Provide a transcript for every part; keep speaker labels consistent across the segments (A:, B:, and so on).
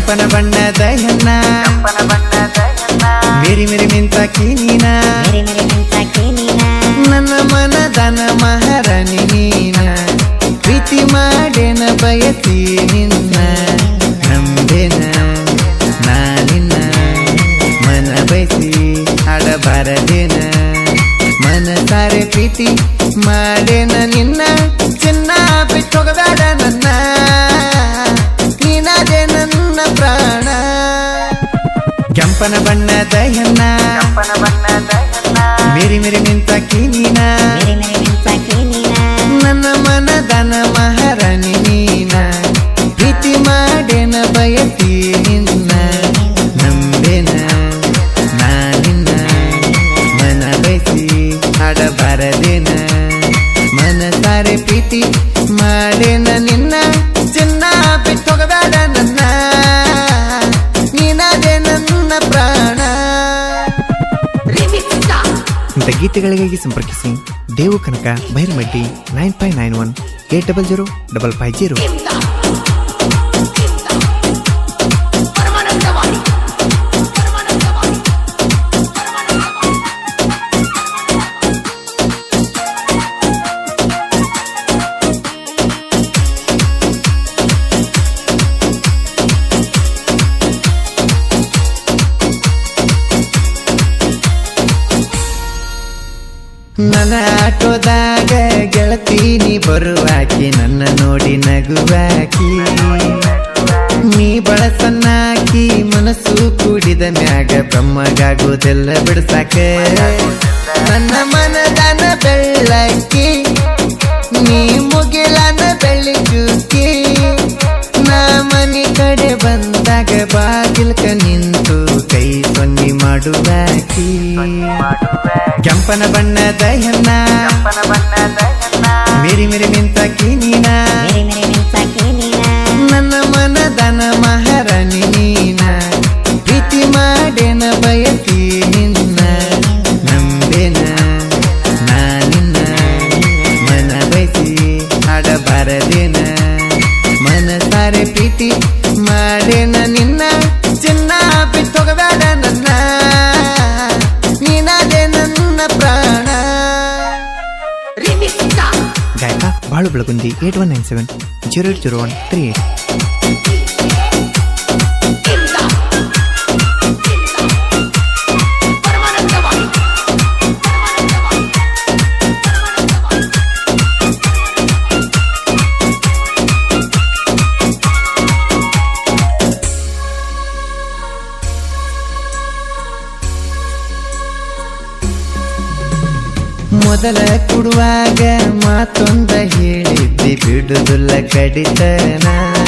A: ಕೆಂಪನ ಬಣ್ಣದ ಹೆಣ್ಣ ಮೇರಿ ಮೇರಿ ಮಿಂಚಾಕಿ ನೀನ ನನ್ನ ಮನದನ ಮಹಾರಾಣಿ ನೀನ ಪ್ರೀತಿ ಮಾಡೇನ ಬಯಸಿ ನಿನ್ನ ನಂಬೇನ ನಾನಿನ್ನ ಮನ ಬಯಸಿ ಆಡಬಾರದೇನ ಮನಸಾರೆ ಪ್ರೀತಿ ಮಾಡೇನ ನಿನ್ನ ಚಿನ್ನ ಬಿಟ್ಟೋಗಬೇಡ ನನ್ನ ನೀನಾದೆ ನನ್ನ ಪ್ರಾಣ ಕೆಂಪನ ಬಣ್ಣದ ಹೆಣ್ಣ ಮೇರಿ ಮೇರಿ ಮಿಂಚಾಕಿ ನೀನ ನನ್ನ ಮನದನ ಮಹಾರಾಣಿ ನೀನ ಪ್ರೀತಿ ಮಾಡೇನ ಬಯಸಿ ನಿನ್ನ ನಂಬೇನ ನಾನಿನ್ನ ಮನ ಬಯಸಿ ಆಡಬಾರದೇನ ಮನಸಾರೆ ಪ್ರೀತಿ ಮಾಡೇನ ನಿನ್ನ ಚಿನ್ನ ಬಿಟ್ಟೋಗಬೇಡ ನನ್ನ ನೀನಾದೆ ನನ್ನ ಪ್ರಾಣ. ಇಂಥ ಗೀತೆಗಳಿಗಾಗಿ ಸಂಪರ್ಕಿಸಿ ದೇವು ಕನಕ ಬೈರಮಡ್ಡಿ 9591-800-550. ನನ್ನ ಆಟೋದಾಗ ಗೆಳತೀನಿ ಬರುವಾಕಿ ನನ್ನ ನೋಡಿ ನಗುವಾಕಿ ನೀ ಬಳಸನ್ನಾಕಿ ಮನಸ್ಸು ಕೂಡಿದ ಮ್ಯಾಗ ಬ್ರಹ್ಮಗಾಗುವುದೆಲ್ಲ ಬಿಡ್ಸಾಕ ನನ್ನ ಮನದನ ಬೆಳ್ಳಕ್ಕಿ ನೀ ಮುಗಿಲನ ಬೆಳ್ಳಿಚೂಕಿ ನಾ ಮನಿ ಕಡೆ ಬಂದಾಗ ಬಾಗಿಲ್ಕ ನಿಂತು ಕೈ ಸೊನ್ನಿ ಮಾಡುವಾಕಿ ಕೆಂಪನ ಬಣ್ಣದ ಹೆಣ್ಣ ಮೇರಿ ಮೇರಿ ಮಿಂಚಾಕಿ ನೀನ ನನ್ನ ಮನದನ ಮಹಾರಾಣಿ ನೀನ ಪ್ರೀತಿ ಮಾಡೇನ ಬಯಸಿ ನಿನ್ನ ನಂಬೇನ ನಾನಿನ್ನ ಮನ ಬಯಸಿ ಆಡಬಾರದೇನ ಮನಸಾರೆ ಪ್ರೀತಿ ಮಾಡೇನ ನಿನ್ನ ಚಿನ್ನ ಬಿಟ್ಟೋಗಬೇಡ ನನ್ನ ನೀನಾದೆ ನನ್ನ ಪ್ರಾಣ. ಗಾಯಕ ಬಾಳು ಬೆಳಗುಂದಿ 8197-080138. ಮೊದಲ ಕೊಡುವಾಗ ಮಾತೊಂದ ಹೇಳಿದ್ದಿ ಬಿಡುದಿಲ್ಲ ಕಡಿತನ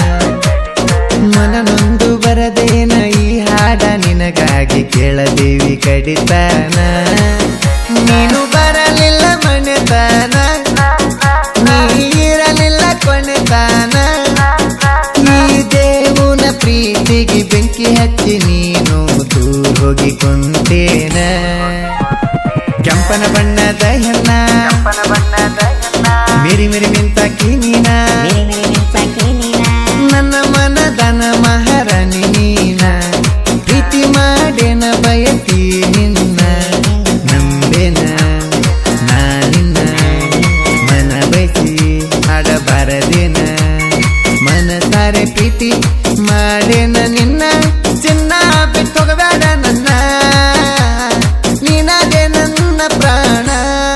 A: ಮನನೊಂದು ಬರದೇನ ಈ ಹಾಡ ನಿನಗಾಗಿ ಕೇಳದೇವಿ ಕಡಿತನ ನೀನು ಬರಲಿಲ್ಲ ಮನೆತನ ನೀ ಇರಲಿಲ್ಲ ಕೊನೆತನ ಈ ದೇವುನ ಪ್ರೀತಿಗೆ ಬೆಂಕಿ ಹಚ್ಚಿ ನೀನು ದೂರ ಹೋಗಿ ಕೊಂತೇನ ಕೆಂಪನ ಬಣ್ಣದ ಹೆಣ್ಣ ಮೇರಿ ಮೇರಿ ಮಿಂಚಾಕಿ ನೀನ ನನ್ನ ಮನದನ ಮಹಾರಾಣಿ ನೀನ ಪ್ರೀತಿ ಮಾಡೇನ ಬಯಸಿ ನಿನ್ನ ನಂಬೇನ ನಾನಿನ್ನ ಮನ ಬಯಸಿ ಆಡಬಾರದೇನ ಮನಸಾರೆ ಪ್ರೀತಿ ಮಾಡೇನ ನಿನ್ನ ಚಿನ್ನ ಬಿಟ್ಟೋಗಬೇಡ ನನ್ನ ನೀನಾದೆ ನನ್ನ ಪ್ರಾಣ.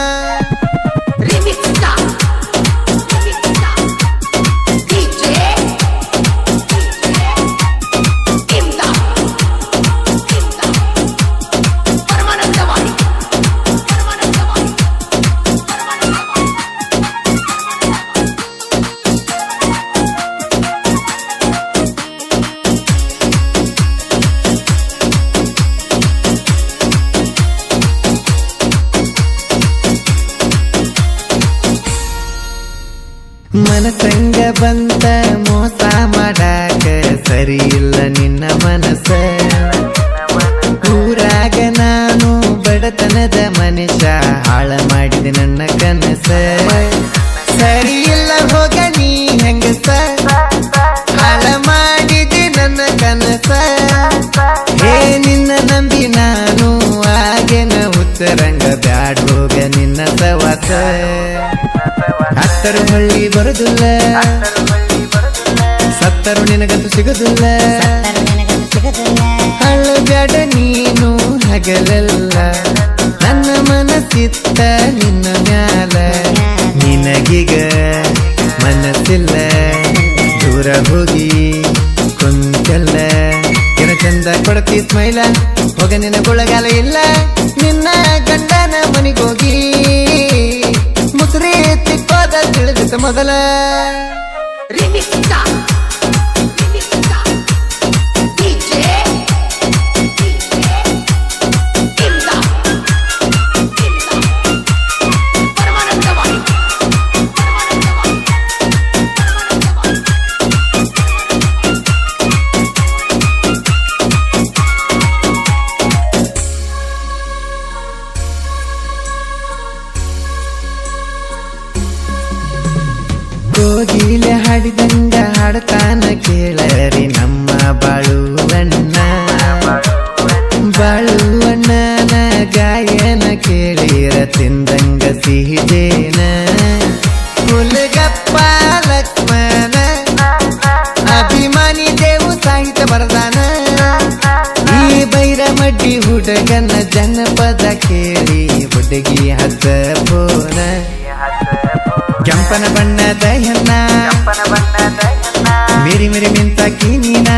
A: ಮನಸಂಗ ಬಂತ ಮೋಸ ಮಾಡಾಕ ಸರಿ ಇಲ್ಲ ನಿನ್ನ ಮನಸ್ಸ ಊರಾಗ ನಾನು ಬಡತನದ ಮನುಷ್ಯ ಹಾಳ ಮಾಡಿದೆ ನನ್ನ ಕನಸ ಸರಿ ಇಲ್ಲ ಹೋಗ ನೀ ಹೆಂಗಸ ಹಾಳ ಮಾಡಿದೆ ನನ್ನ ಕನಸ ಆತ ಹತ್ತರು ಹಳ್ಳಿ ಬರುದಿಲ್ಲ ಸತ್ತರು ನಿನಗಂತೂ ಸಿಗುದಿಲ್ಲ ಹಳ್ಳ ಬ್ಯಾಡ ನೀನು ಹಗಲಲ್ಲ ನನ್ನ ಮನಸ್ಸಿತ್ತ ನಿನ್ನ ಮ್ಯಾಲ ನಿನಗೀಗ ಮನಸ್ಸಿಲ್ಲ ದೂರ ಹೋಗಿ ಕುಂತಲ್ಲ ಏನ ಚಂದ ಕೊಡತಿ ಸ್ಮೈಲ ಹೋಗ ನಿನ್ನ ಗುಳಗಾಲ ಇಲ್ಲ ನಿನ್ನ ಗಂಡನ ಮನಿಗೋಗಿ ಮುಸ್ರಿ ತಿಕ್ಕೋದ ತಿಳಿದಿತ್ತ ಮೊದಲ ಕೋಗಿಲೆ ಹಾಡಿದಂಗ ಹಾಡತಾನ ಕೇಳರಿ ನಮ್ಮ ಬಾಳುವಣ್ಣ ಬಾಳುವಣ್ಣನ ಗಾಯನ ಕೇಳಿರ ತಿಂದಂಗ ಸಿಹಿದೇನ ಹುಲಗಪ್ಪ ಲಕ್ಷ್ಮಣ ಅಭಿಮಾನಿ ದೇವು ಸಾಹಿತ್ಯ ಬರದಾನ ಈ ಬೈರಮಡ್ಡಿ ಹುಡುಗನ ಜನಪದ ಕೇಳಿ ಹುಡುಗಿ ಹತ್ತ ಪೋನ ಕೆಂಪನ ಬಣ್ಣದ ಹೆಣ್ಣ ಮಿರಿ ಮಿರಿ ಮಿಂತಾಕಿ ನೀನ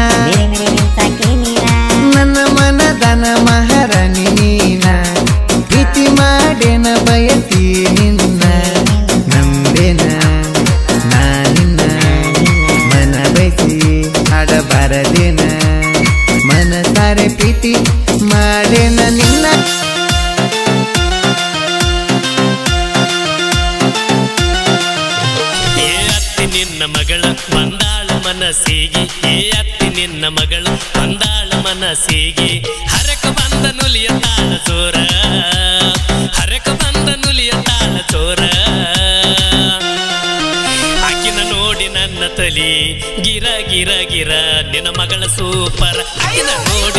A: ನನ್ನ ಮನದನ ಮಹಾರಾಣಿ ನೀನ ಪ್ರೀತಿ ಮಾಡೇನ ಬಯಸಿ ನಿನ್ನ ನಂಬೇನ ನಾನಿನ್ನ ಮನ ಬಯಸಿ ಹಾಡಬಾರದೇನ ಮನಸಾರೆ ಪ್ರೀತಿ ಮಾಡೇನ ನಿನ್ನ
B: ನಿನ್ನ ಮಗಳ ಬಂದಾಳ ಮನಸ್ಸಿಗೆ ಅತ್ತಿ ನಿನ್ನ ಮಗಳ ಬಂದಾಳ ಮನಸ್ಸಿಗೆ ಹರಕ ಬಂದ ನುಲಿಯ ತಾಳ ಚೋರ ಹರಕ ಬಂದ ನುಲಿಯ ತಾಳ ಚೋರ ಆಕಿನ ನೋಡಿ ನನ್ನ ತಲಿ ಗಿರ ಗಿರ ಗಿರ ನಿನ್ನ ಮಗಳ ಸೂಪರ್ ಆಕಿನ ನೋಡಿ